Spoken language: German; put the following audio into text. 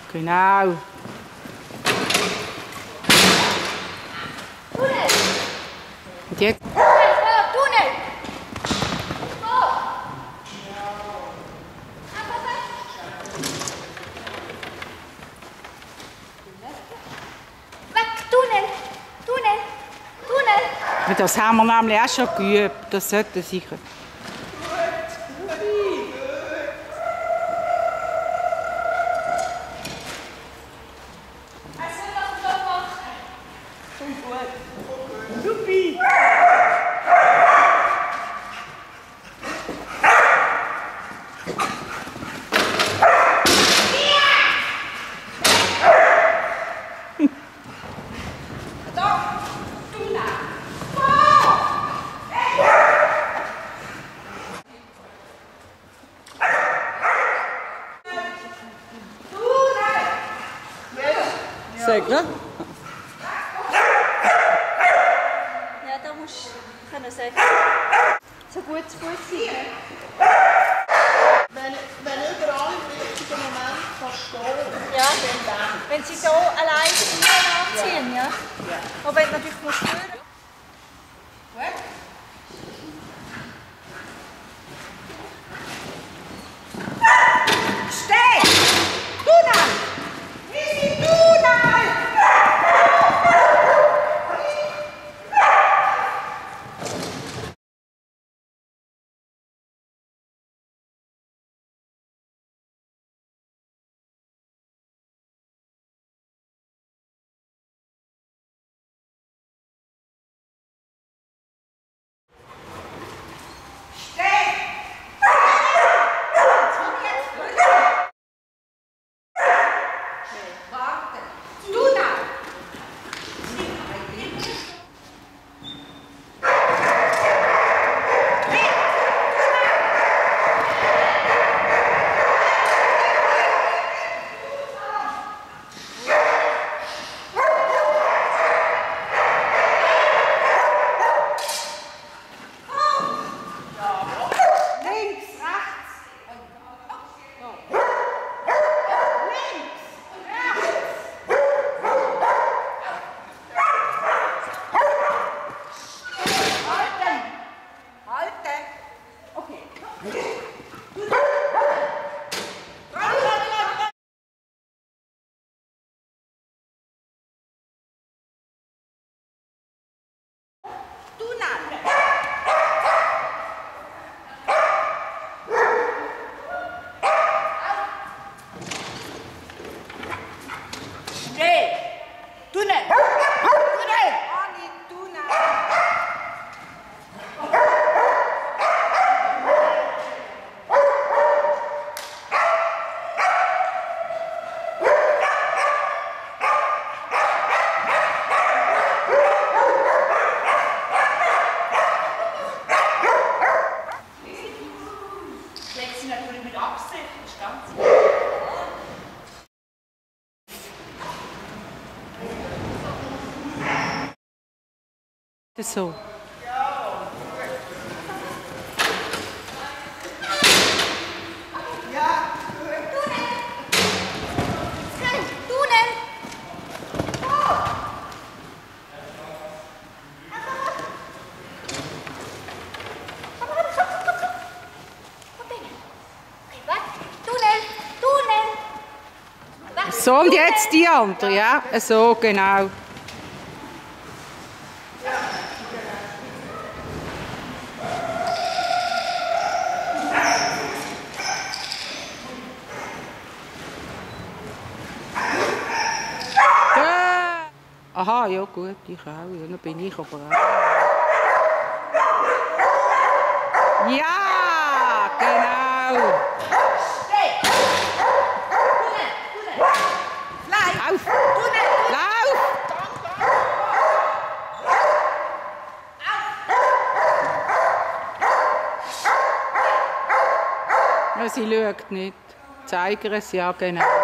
Genau. Und jetzt? Tunnel! Weg, Tunnel! Tunnel! Tunnel! Das haben wir nämlich auch schon geübt. Das sollte sicher. Sag, ne? Ja, da musst du können sagen. So gut zu Fuß sein. Wenn überall im richtigen Moment stehen, Ja, wenn sie so allein die Schuhe anziehen, ja. Aber wenn du natürlich musst führen. Gut. Steh! Tunnel! Wie Tunnel! So. So, und jetzt die andere, ja? So, genau. Aha, ja gut, ich auch. Ja, dann bin ich aber auch. Ja, genau. Lauf! Lauf! Ja, sie schaut nicht. Zeiger es, ja genau.